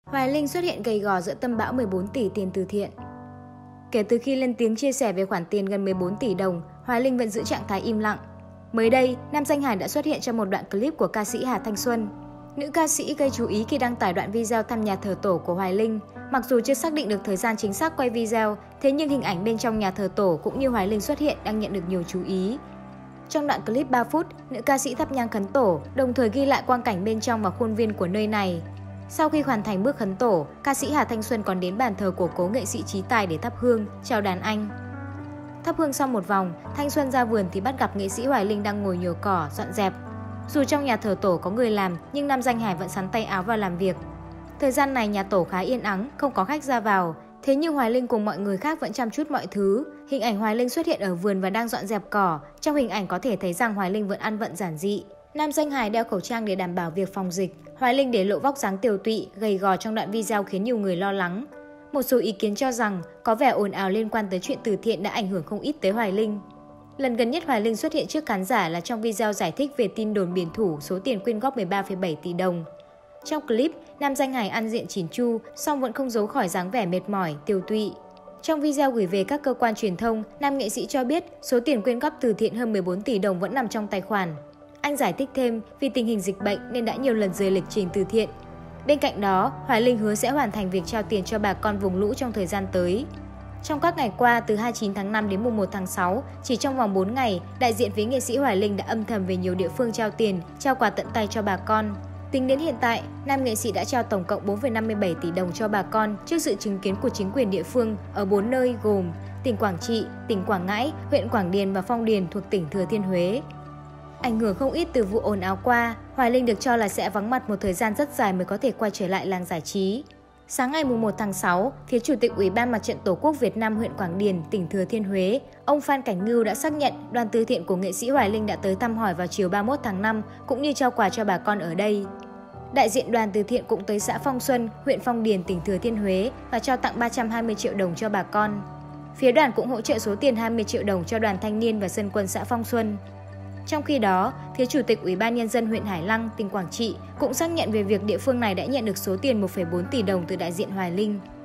Hoài Linh xuất hiện gầy gò giữa tâm bão 14 tỷ tiền từ thiện. Kể từ khi lên tiếng chia sẻ về khoản tiền gần 14 tỷ đồng, Hoài Linh vẫn giữ trạng thái im lặng. Mới đây, nam danh hài đã xuất hiện trong một đoạn clip của ca sĩ Hà Thanh Xuân. Nữ ca sĩ gây chú ý khi đăng tải đoạn video thăm nhà thờ tổ của Hoài Linh. Mặc dù chưa xác định được thời gian chính xác quay video, thế nhưng hình ảnh bên trong nhà thờ tổ cũng như Hoài Linh xuất hiện đang nhận được nhiều chú ý. Trong đoạn clip 3 phút, nữ ca sĩ thắp nhang khấn tổ, đồng thời ghi lại quang cảnh bên trong và khuôn viên của nơi này. Sau khi hoàn thành bước khấn tổ, ca sĩ Hà Thanh Xuân còn đến bàn thờ của cố nghệ sĩ Trí Tài để thắp hương, chào đàn anh. Thắp hương xong một vòng, Thanh Xuân ra vườn thì bắt gặp nghệ sĩ Hoài Linh đang ngồi nhổ cỏ, dọn dẹp. Dù trong nhà thờ tổ có người làm, nhưng nam danh hài vẫn sắn tay áo vào làm việc. Thời gian này nhà tổ khá yên ắng, không có khách ra vào. Thế nhưng Hoài Linh cùng mọi người khác vẫn chăm chút mọi thứ. Hình ảnh Hoài Linh xuất hiện ở vườn và đang dọn dẹp cỏ. Trong hình ảnh có thể thấy rằng Hoài Linh vẫn ăn vận giản dị. Nam danh hài đeo khẩu trang để đảm bảo việc phòng dịch. Hoài Linh để lộ vóc dáng tiều tụy, gầy gò trong đoạn video khiến nhiều người lo lắng. Một số ý kiến cho rằng có vẻ ồn ào liên quan tới chuyện từ thiện đã ảnh hưởng không ít tới Hoài Linh. Lần gần nhất Hoài Linh xuất hiện trước khán giả là trong video giải thích về tin đồn biển thủ số tiền quyên góp 13,7 tỷ đồng. Trong clip, nam danh hài ăn diện chỉn chu, song vẫn không giấu khỏi dáng vẻ mệt mỏi, tiều tụy. Trong video gửi về các cơ quan truyền thông, nam nghệ sĩ cho biết số tiền quyên góp từ thiện hơn 14 tỷ đồng vẫn nằm trong tài khoản. Anh giải thích thêm vì tình hình dịch bệnh nên đã nhiều lần rời lịch trình từ thiện. Bên cạnh đó, Hoài Linh hứa sẽ hoàn thành việc trao tiền cho bà con vùng lũ trong thời gian tới. Trong các ngày qua, từ 29 tháng 5 đến mùng 1 tháng 6, chỉ trong vòng 4 ngày, đại diện phía nghệ sĩ Hoài Linh đã âm thầm về nhiều địa phương trao tiền, trao quà tận tay cho bà con. Tính đến hiện tại, nam nghệ sĩ đã trao tổng cộng 4,57 tỷ đồng cho bà con trước sự chứng kiến của chính quyền địa phương ở 4 nơi gồm tỉnh Quảng Trị, tỉnh Quảng Ngãi, huyện Quảng Điền và Phong Điền thuộc tỉnh Thừa Thiên Huế. Ảnh hưởng không ít từ vụ ồn ào qua, Hoài Linh được cho là sẽ vắng mặt một thời gian rất dài mới có thể quay trở lại làng giải trí. Sáng ngày 1 tháng 6, phía Chủ tịch Ủy ban Mặt trận Tổ quốc Việt Nam huyện Quảng Điền, tỉnh Thừa Thiên Huế, ông Phan Cảnh Ngưu đã xác nhận đoàn từ thiện của nghệ sĩ Hoài Linh đã tới thăm hỏi vào chiều 31 tháng 5 cũng như trao quà cho bà con ở đây. Đại diện đoàn từ thiện cũng tới xã Phong Xuân, huyện Phong Điền, tỉnh Thừa Thiên Huế và trao tặng 320 triệu đồng cho bà con. Phía đoàn cũng hỗ trợ số tiền 20 triệu đồng cho đoàn thanh niên và dân quân xã Phong Xuân. Trong khi đó, phía Chủ tịch Ủy ban Nhân dân huyện Hải Lăng, tỉnh Quảng Trị cũng xác nhận về việc địa phương này đã nhận được số tiền 1,4 tỷ đồng từ đại diện Hoài Linh.